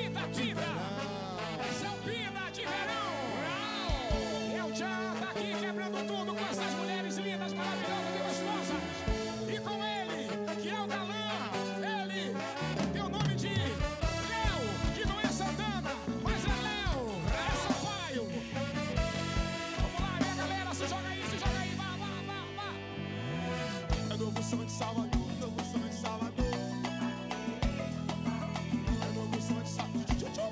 Pida, Pida. Esse é o Pida de verão. É o Tchan, tá aqui quebrando tudo com essas mulheres lindas, maravilhosas e gostosas. E com ele, que é o galã, ele tem o nome de Léo, que não é Santana, mas é Léo, é Sampaio. Vamos lá, minha galera, se joga aí, vá, vá, vá, vá. É novo som de Salvador, novo som de Salvador. É novo som de Salvador.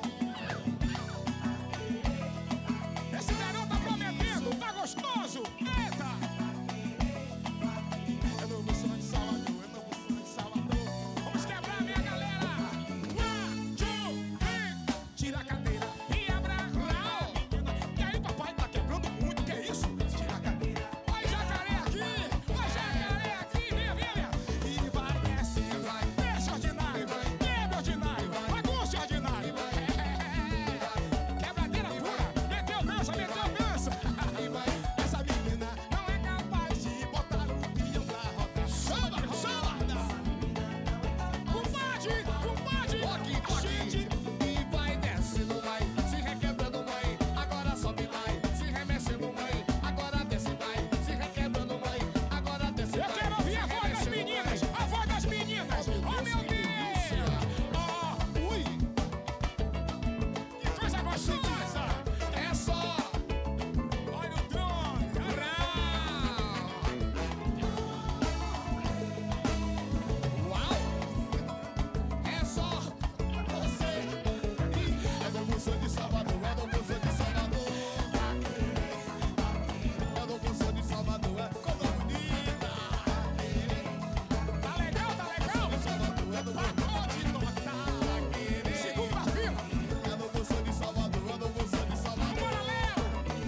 Esse verão tá prometendo, tá gostoso. Eita! É novo som de Salvador, é novo som de Salvador. Vamos quebrar, minha galera! 1, 2, 3! Tira a cadeira e abra a rau! E aí, papai, tá quebrando muito, que é isso? Tira a cadeira Olha jacaré aqui, vem, vem! e vai descendo, vai. Deixa ordinário, quebra ordinário, bagunça ordinário! Quebradeira pura, meteu dança! E vai. Essa menina não é capaz de botar o pião pra rodar. Samba! Compadre! Toque. E vai descendo, vai. Se requebrando, mãe. Agora sobe, vai. Se remexendo, mãe. Agora desce, vai. Se requebrando, mãe. Agora desce, vai. Eu quero ouvir a Se voz das remexendo, meninas! mãe. A voz das meninas! Oh, meu Deus! Oh, Ui. que coisa gostosa! É só. Olha o drone! Uau. É só você. É novo som de Salvador. É novo som de Salvador. É novo som de Salvador. É coisa bonita. Tá legal? Salvador. É novo Pode tocar! Segunda fila! É novo som de Salvador. É novo som de Salvador. Bora, Léo!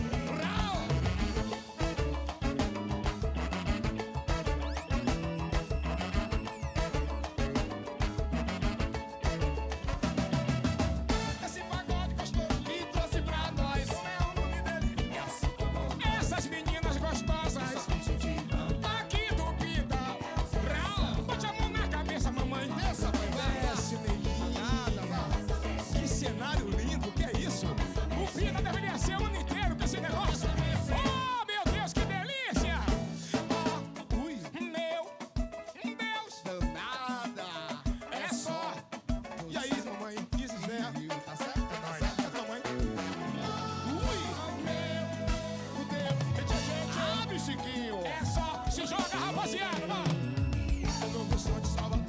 Esse pagode gostoso que trouxe pra nós. Como é o nome dele? É assim como Essas meninas gostosas aqui do Pida! Bote a mão na cabeça, mamãe! essa vai Desce, neguinha! Que cenário lindo, que é isso? O Pida deveria ser o ano inteiro com esse negócio! Oh, meu Deus, que delícia! Oh, Ui, meu Deus! danada. É só! E aí, mamãe? Diz Zé. Tá certo? Tá certo? Mamãe. Ui, meu Deus. Abre, Chiquinho. É só! Se joga, rapaziada! Vai. É novo som de Salvador.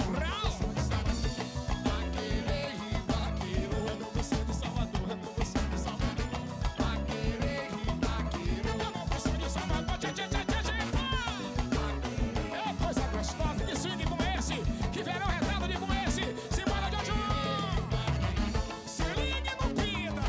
Vaqueiro, vaqueiro. É novo som de Salvador. É novo som de Salvador. Vaqueiro, vaqueiro. Eu não gosto de Salvador, tchê, tchê, tchê, tchê, tchê. É coisa gostosa, que swing como esse, que verão retado de como esse. Simbora, Jojo! Se ligue no Pida!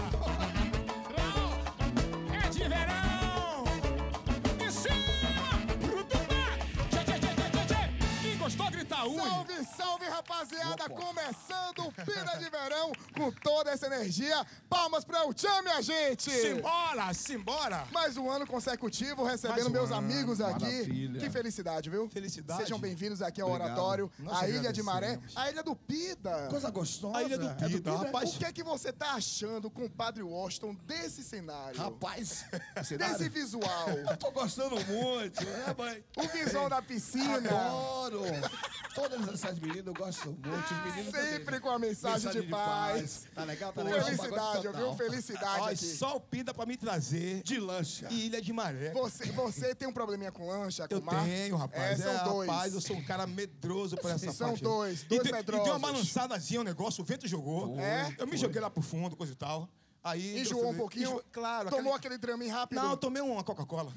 É de verão! Em cima! Pro baixo! Tchê, tchê, tchê, tchê, tchê, tchê. Quem gostou, grita ui! Salve, salve, rapaziada! Começando o Pida de Verão com toda essa energia. Palmas pra o Tchan, minha gente! Simbora! Mais um ano consecutivo recebendo Mais um meus ano, amigos aqui. maravilha. Que felicidade, viu? Felicidade. Sejam bem-vindos aqui ao Obrigado. Oratório, Nós a Ilha de Maré, agradecemos. a Ilha do Pida. Coisa gostosa. A Ilha do Pida, rapaz. O que é que você tá achando, compadre Washington, desse cenário? Rapaz, Desse visual? eu tô gostando muito, né, mãe? O visual da piscina. Adoro. Todas essas meninas eu gosto muito. Os meninos Sempre também. com a mensagem de paz. Tá legal, tá legal. Felicidade, Pagode viu? total. Felicidade Olha, aqui. só o Pida pra me trazer De lancha. e Ilha de Maré. Você tem um probleminha com lancha, com Eu mar? tenho, rapaz. São dois. Rapaz, eu sou um cara medroso por essa São parte. dois E deu medrosos. uma balançadazinha o negócio, o vento jogou. É? Eu me joguei lá pro fundo, coisa e tal. Aí Enjoou um pouquinho? Claro. Tomou aquele Dramin rápido? Não, eu tomei uma Coca-Cola.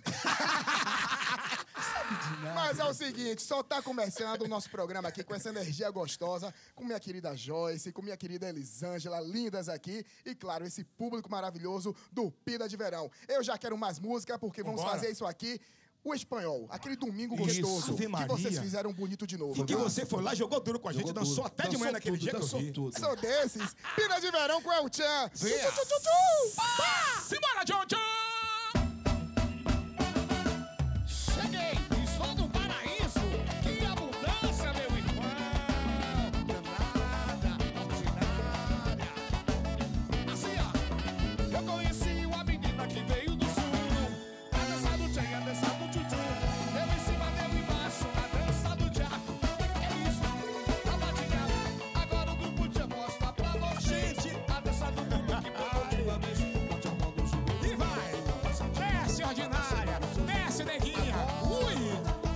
Mas é o seguinte, só tá começando o nosso programa aqui com essa energia gostosa, com minha querida Joyce, com minha querida Elisângela, lindas aqui, e claro, esse público maravilhoso do Pida de Verão. Eu já quero mais música, porque vamos Vambora. fazer isso aqui, o espanhol, aquele domingo Isso, gostoso, Ave que Maria. vocês fizeram bonito de novo. E que viu? você foi lá, jogou duro com a gente, Jogou dançou duro. até de manhã Dançou naquele tudo, dia que eu dançou vi. tudo. Sou desses, Pida de Verão com El Tchan. Venha. Tchu, tchu, tchu, tchu. Pá! Simbora, Jojo! Cheguei. Estou no paraíso. Que abundância, meu irmão. Danada, ordinária. extraordinária. Desce, neguinha. Ui!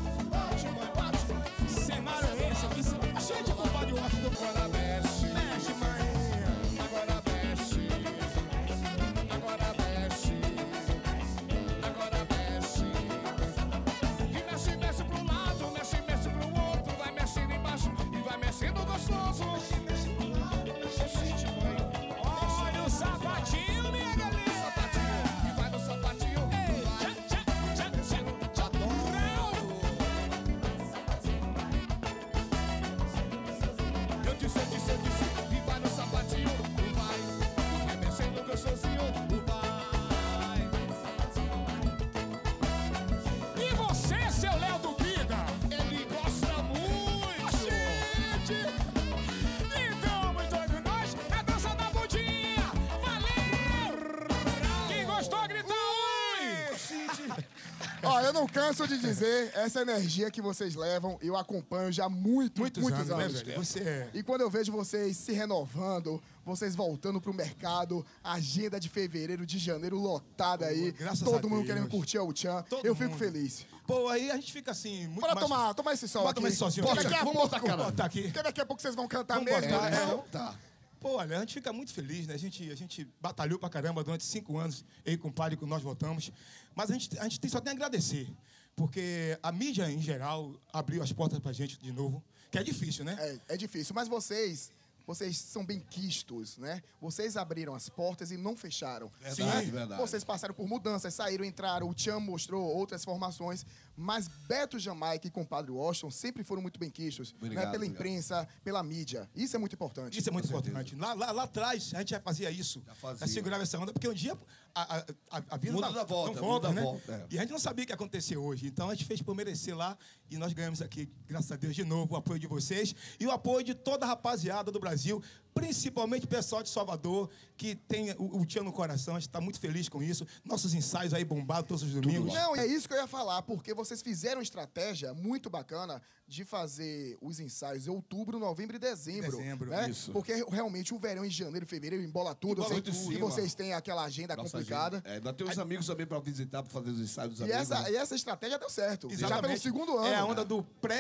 Cenário é esse aqui, cheio de culpa de Washington. Agora mexe, Mexe, mãe. agora mexe, agora mexe, agora mexe. E mexe, mexe pro lado, mexe, mexe pro outro, vai mexendo embaixo e vai mexendo gostoso. Mexe pro lado, mexe, mexe, mãe. Olha o sapatinho, minha galera. Sapatinho, e vai no sapatinho, Ei, vai. tchá, tchá, tchá, tchá. Eu disse, e vai no sapatinho, vai. Vai mexendo gostosinho, vai. E você, seu Léo do Biga? Ele gosta muito. Gente! Então, muito de nós, a dança da bundinha! Valeu! Quem gostou, grita oi! Ó, eu não canso de dizer essa energia que vocês levam, eu acompanho já há muitos anos. né, velho? Você... E quando eu vejo vocês se renovando, vocês voltando pro mercado, a agenda de fevereiro, de janeiro lotada aí, graças a todo mundo Deus. querendo curtir o Tchan, Todo eu fico mundo. feliz. Pô, aí a gente fica assim, muito Bora mais... tomar esse sol Bora aqui. tomar esse solzinho Porque aqui. daqui a Vamos pouco, botar, cara. Botar aqui. porque daqui a pouco vocês vão cantar Vamos mesmo. botar, né? Tá. Pô, olha, a gente fica muito feliz, né? A gente batalhou pra caramba durante 5 anos, eu e com o padre, que nós votamos. Mas a gente só tem a agradecer, porque a mídia, em geral, abriu as portas pra gente de novo, que é difícil, né? É difícil, mas vocês são bem quistos, né? Vocês abriram as portas e não fecharam. Verdade, né? verdade. Vocês passaram por mudanças, saíram, entraram, o Tchan mostrou outras formações, mas Beto Jamaica e compadre Washington sempre foram muito bem quistos, né? Obrigado, Pela obrigado. imprensa, pela mídia. Isso é muito importante. Isso é muito Com certeza. importante. Lá atrás, a gente já fazia isso. Já fazia. Já segurava essa onda, porque um dia a vida Muda não- da volta, não volta, muda né? da volta, é. E a gente não sabia o que ia acontecer hoje. Então, a gente fez por merecer lá e nós ganhamos aqui, graças a Deus, de novo, o apoio de vocês e o apoio de toda a rapaziada do Brasil, principalmente o pessoal de Salvador, que tem o Tchan no coração. A gente está muito feliz com isso. Nossos ensaios aí bombados todos os domingos. Não, é isso que eu ia falar, porque vocês fizeram uma estratégia muito bacana de fazer os ensaios em outubro, novembro e dezembro. Dezembro, né? isso. Porque realmente o verão em janeiro, fevereiro embola tudo. Embola eu sei muito em que cima. vocês têm aquela agenda Nossa, complicada. gente. Nós temos amigos também para visitar, para fazer os ensaios dos E amigos. né? essa estratégia deu certo. Já Exatamente. pelo segundo ano. É a onda do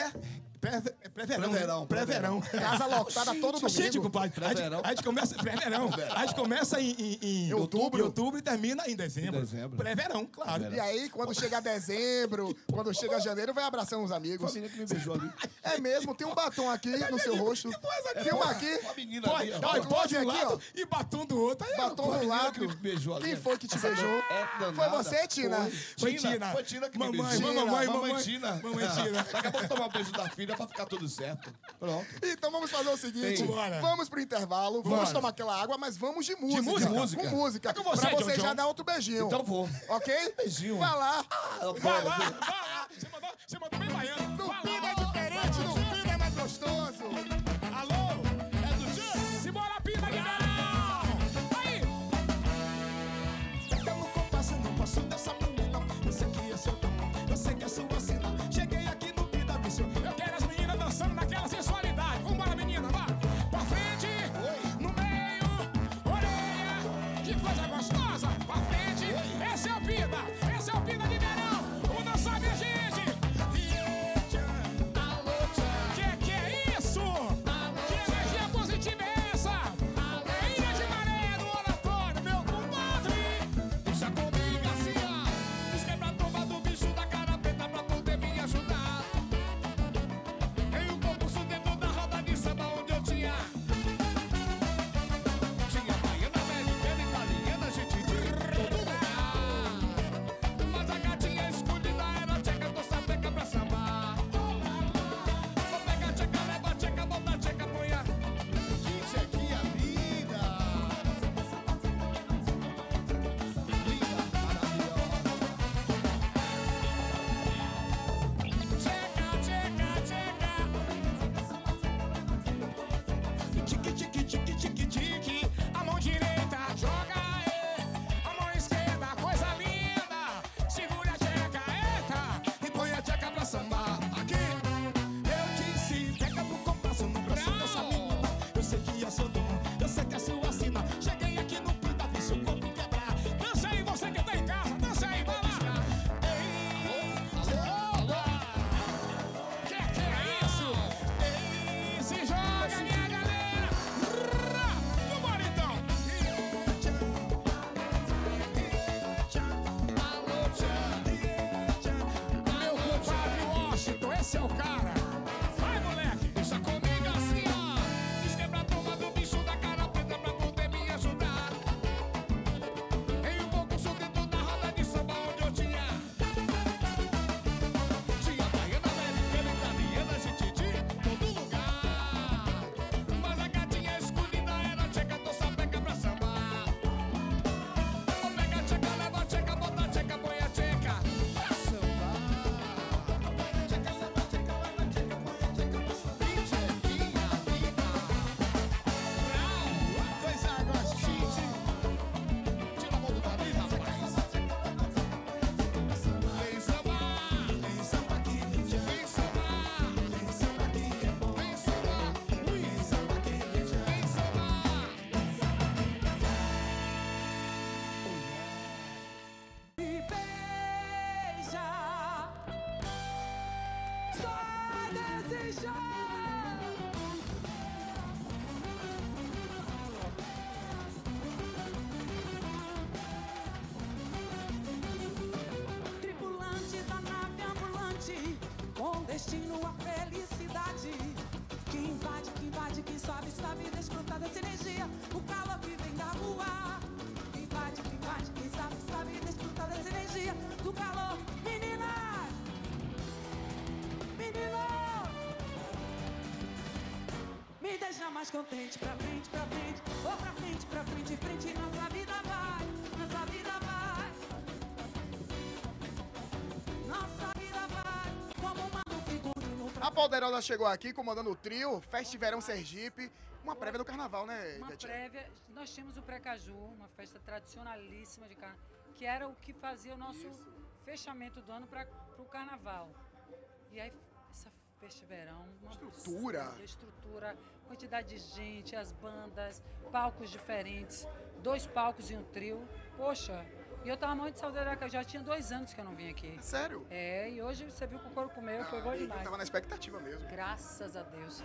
pré-verão. Pré-verão, Pré-verão. Casa lotada todo domingo. Gente, compadre, Pré-verão. a gente começa pré-verão. A gente começa em outubro e termina em dezembro. Em dezembro. Pré-verão, claro. E aí, quando chega dezembro, quando chega janeiro, vai abraçando os Foi a amigos. menina que me beijou ali. É mesmo, tem um batom aqui no seu rosto. Tem uma aqui, Uma menina Pode, ali, ó. pode, pode de um aqui, lado e batom do outro. Aí, batom Foi a do menina lado. que me beijou ali. Quem foi que te beijou? É danada. Foi você, Tina? Foi Tina. Foi Tina que me Mamãe, beijou. mamãe, Mamãe Tina. Mamãe Tina. Daqui a pouco tomar um beijo da filha pra ficar tudo certo. Pronto. Então vamos fazer o seguinte, Sim. Bora. vamos pro intervalo, vamos Bora. tomar aquela água, mas vamos de música. música? Com música. É com você, pra você John já John. dar outro beijinho. Então vou. Ok? Beijinho. Vai lá. Vai lá. Você mandou bem baiano. No Vai Pida lá. é diferente, no Pida é mais gostoso. Alô? É do Tchan? Simbora, Pida, Guilherme! Aí! Eu não compasso, não passo dessa menina. Eu sei que é seu dom, eu sei que é sua sina. Cheguei aqui no Pida, bicho. Eu quero as meninas dançando naquela sensualidade. Vambora, menina, vai! Pra frente, no meio, orelha, que coisa gostosa! Pra frente, esse é o Pida de verão! O dançamento Esse é o cara. Vai, moleque. Deixa comigo assim, ó. Diz que é pra turma do bicho da cara preta pra poder me ajudar. Em um concurso dentro da roda de samba onde eu tinha. Tinha baiana, americana, italiana, gente de todo lugar. Mas a gatinha escolhida era tcheca, tô sapeca pra sambar. Ô, pega a tcheca, leva a tcheca, bota a tcheca, põe a tcheca pra sambar. Tcheca, samba, tcheca, leva a tcheca, põe a tcheca pra sambar. E tchequinha linda. Brau, coisa gostite. Tira a mão do nariz, rapaz. Vem sambar, vem samba aqui, vem sambar, vem samba aqui, vem sambar, vem samba aqui, vem sambar. Me beija, só desejar. Tripulantes da nave ambulante, com destino à felicidade. Que invade, que sobe, desfrutar dessa energia. O calor que vem da rua. Que invade, que sobe, desfrutar dessa energia. Do calor, meninas! Meninos! Me deixa mais contente, pra frente, ou pra frente, frente, nossa vida vai, nossa vida vai. Nossa vida vai, como uma figurino pra A Poderosa chegou aqui comandando o trio, Festiverão Sergipe, uma prévia do carnaval, né, Uma Tia? prévia, nós tínhamos o Precaju, uma festa tradicionalíssima de carnaval, que era o que fazia o nosso fechamento do ano para o carnaval. E aí, essa festiverão, uma Estrutura. estrutura, quantidade de gente, as bandas, palcos diferentes, 2 palcos e um trio. Poxa, e eu tava muito de saudade, já tinha 2 anos que eu não vim aqui. Sério? É, e hoje você viu que o couro comeu, foi bom Eu demais. tava na expectativa mesmo. Graças a Deus.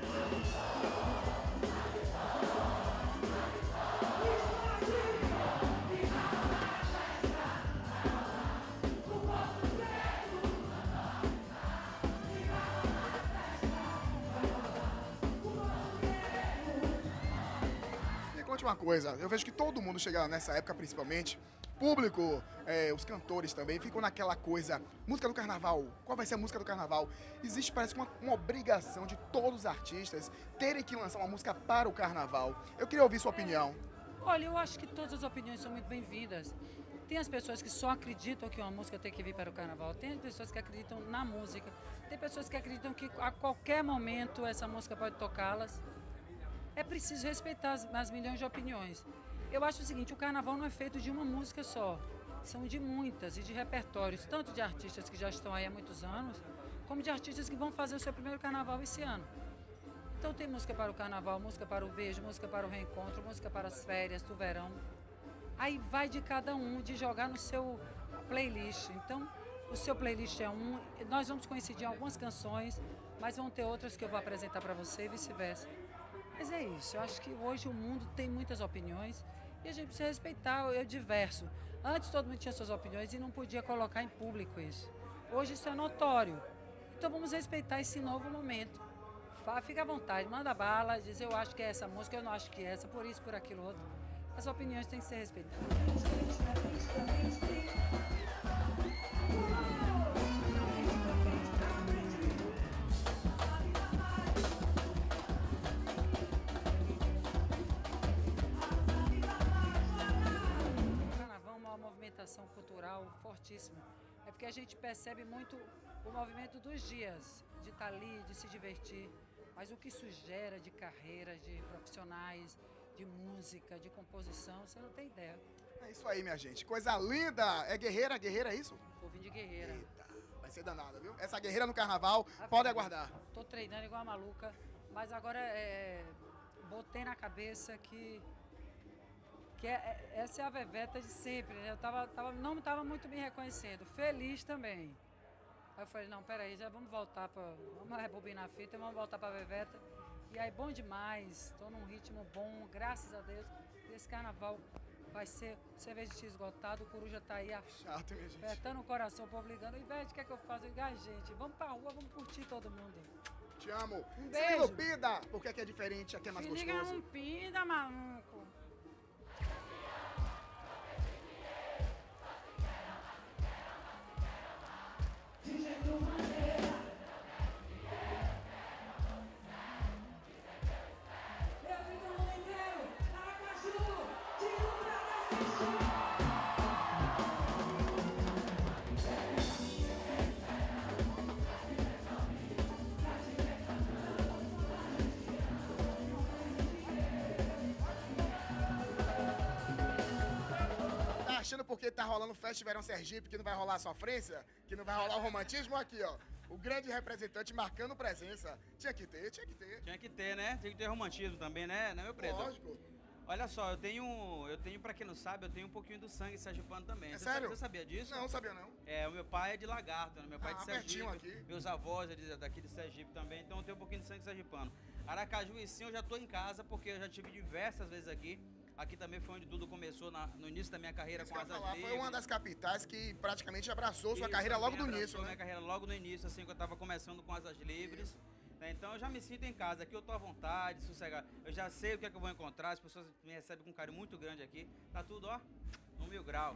Me conte uma coisa, eu vejo que todo mundo chega nessa época, principalmente, público, os cantores também, ficam naquela coisa, música do carnaval, qual vai ser a música do carnaval? Existe, parece que uma obrigação de todos os artistas terem que lançar uma música para o carnaval. Eu queria ouvir sua opinião. Olha, eu acho que todas as opiniões são muito bem-vindas. Tem as pessoas que só acreditam que uma música tem que vir para o carnaval. Tem as pessoas que acreditam na música. Tem pessoas que acreditam que a qualquer momento essa música pode tocá-las. É preciso respeitar as milhões de opiniões. Eu acho o seguinte, o carnaval não é feito de uma música só. São de muitas e de repertórios, tanto de artistas que já estão aí há muitos anos, como de artistas que vão fazer o seu primeiro carnaval esse ano. Então tem música para o carnaval, música para o beijo, música para o reencontro, música para as férias do verão. Aí vai de cada um, de jogar no seu playlist. Então, o seu playlist é um, nós vamos coincidir em algumas canções, mas vão ter outras que eu vou apresentar para você e vice-versa. Mas é isso, eu acho que hoje o mundo tem muitas opiniões e a gente precisa respeitar, eu diverso. Antes todo mundo tinha suas opiniões e não podia colocar em público isso. Hoje isso é notório. Então vamos respeitar esse novo momento. Fica à vontade, manda bala, diz eu acho que é essa música, eu não acho que é essa, por isso, por aquilo outro. As opiniões têm que ser respeitadas. O carnaval é uma movimentação cultural fortíssima. É porque a gente percebe muito o movimento dos dias, de estar ali, de se divertir. Mas o que isso gera de carreira, de profissionais, de música, de composição, você não tem ideia. É isso aí, minha gente. Coisa linda. É guerreira? Guerreira é isso? Povinho de guerreira. Eita, vai ser danada, viu? Essa guerreira no carnaval, pode aguardar. Tô treinando igual a maluca, mas agora botei na cabeça que essa é a Veveta de sempre, né? Eu não estava muito me reconhecendo, feliz também. Aí eu falei, não, peraí, já vamos rebobinar a fita, vamos voltar pra Veveta. E aí, bom demais, tô num ritmo bom, graças a Deus. E esse carnaval vai ser cerveja esgotado, o Coruja tá aí Chato, minha gente. apertando o coração, o povo ligando. Ivete, o que é que eu faço? Eu digo, ai, gente, vamos pra rua, vamos curtir todo mundo. Te amo. Um Você beijo. Pida, por que é diferente, aqui é mais Se liga gostoso? um pida, maluco. Tá achando porque tá rolando Fest Verão Sergipe que não vai rolar a sofrência? Que não vai rolar o romantismo? Aqui, ó. O grande representante marcando presença. Tinha que ter, tinha que ter. Tinha que ter, né? Tinha que ter romantismo também, né, meu preto? Lógico. Olha só, eu tenho, pra quem não sabe, eu tenho um pouquinho do sangue sergipano também. É sério? Você sabia disso? Não, sabia não. É, o meu pai é de Lagarto, né? Meu pai é de pertinho Sergipe. aqui. Meus avós é daqui de Sergipe também, então eu tenho um pouquinho de sangue sergipano. Aracaju e sim, eu já tô em casa, porque eu já tive diversas vezes aqui. Aqui também foi onde tudo começou no início da minha carreira Isso com que eu ia Asas falar, Livres. foi uma das capitais que praticamente abraçou sua Isso, carreira logo do abraçou início, né? Minha carreira logo no início, assim, que eu tava começando com Asas Livres. Né? Então eu já me sinto em casa, aqui eu tô à vontade, sossegado. Eu já sei o que é que eu vou encontrar, as pessoas me recebem com um carinho muito grande aqui. Tá tudo, ó, no 1000 graus.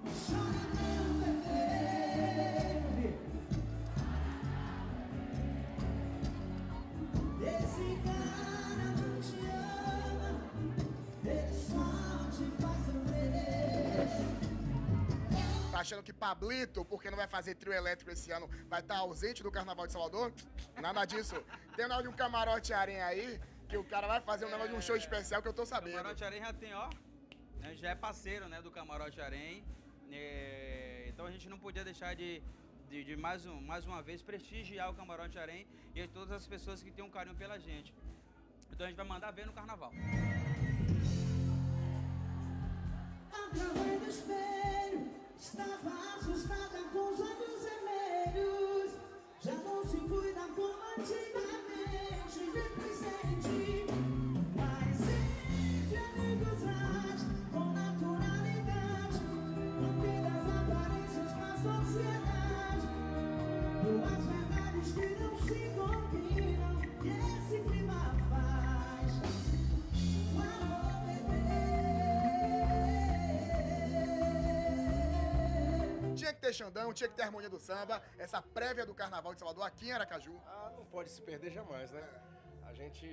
Esse cara não te ama, ele só te faz sofrer. Tá achando que Pablito, porque não vai fazer trio elétrico esse ano, vai estar ausente do Carnaval de Salvador? Nada disso. Tem o nome de um camarote aranha aí, que o cara vai fazer um negócio de um show especial que eu tô sabendo. Camarote Arém já tem, ó, né, já é parceiro, né, do Camarote Arém. Então a gente não podia deixar de mais uma vez prestigiar o Camarote Arém e todas as pessoas que têm um carinho pela gente. Então a gente vai mandar ver no Carnaval. Através do espelho, estava assustada com os olhos vermelhos. Já não se cuida como antigamente, de presente. Mas entre amigos age com naturalidade. Não das aparências com a sociedade. Duas verdades que não se combinam. E esse clima faz o amor Tinha que ter Xandão, tinha que ter Harmonia do Samba, essa prévia do Carnaval de Salvador aqui em Aracaju. Ah, não pode se perder jamais, né? A gente,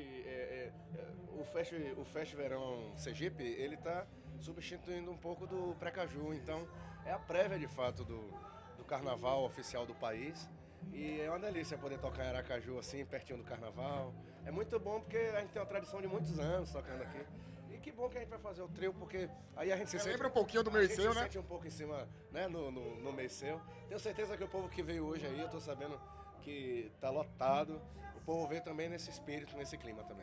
o Fest Verão Sergipe, ele tá substituindo um pouco do Pré-Caju, então é a prévia de fato do Carnaval oficial do país. E é uma delícia poder tocar em Aracaju assim, pertinho do Carnaval. É muito bom porque a gente tem uma tradição de muitos anos tocando aqui. E que bom que a gente vai fazer o trio, porque aí a gente se sente... Lembra um pouquinho do a meu e gente seu, se né? sente um pouco em cima, né, no meio seu. Tenho certeza que o povo que veio hoje aí, eu tô sabendo que tá lotado. O povo veio também nesse espírito, nesse clima também.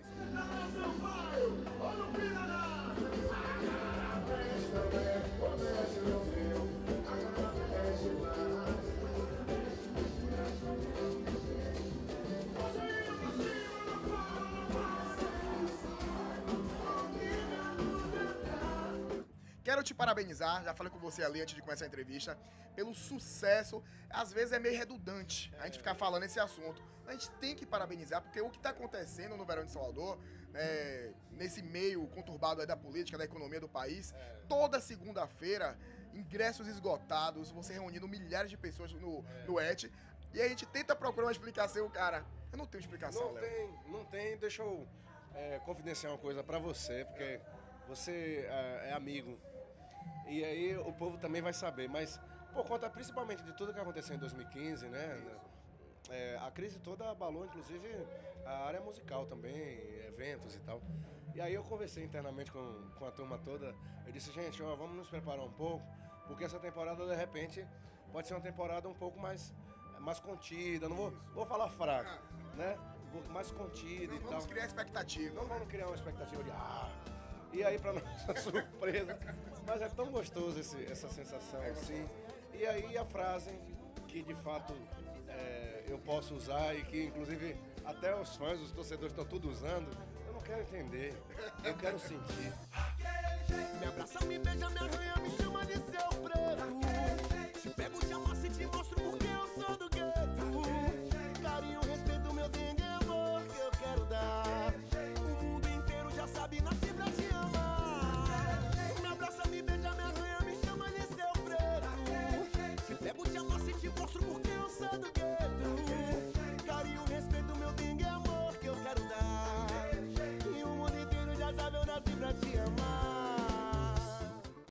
Quero te parabenizar, já falei com você ali antes de começar a entrevista, pelo sucesso. Às vezes é meio redundante a gente ficar falando esse assunto. A gente tem que parabenizar, porque o que está acontecendo no Verão de Salvador, nesse meio conturbado aí da política, da economia do país, toda segunda-feira, ingressos esgotados, você reunindo milhares de pessoas no ET, e a gente tenta procurar uma explicação, cara. Eu não tenho explicação, Léo. Não tem. Deixa eu confidenciar uma coisa pra você, porque você é amigo. E aí o povo também vai saber, mas por conta principalmente de tudo que aconteceu em 2015, né? A crise toda abalou, inclusive, a área musical também, eventos e tal. E aí eu conversei internamente com a turma toda. Eu disse, gente, ó, vamos nos preparar um pouco, porque essa temporada, de repente, pode ser uma temporada um pouco mais contida. Não vou falar fraca, né? Mais contida e tal. Vamos criar expectativa. Não vamos criar uma expectativa de E aí, pra nossa surpresa, mas é tão gostoso essa sensação assim. E aí a frase que de fato eu posso usar e que inclusive até os fãs, os torcedores estão tudo usando, eu não quero entender, eu quero sentir. Me abraça, me beija, me arranha, me chama de seu preto.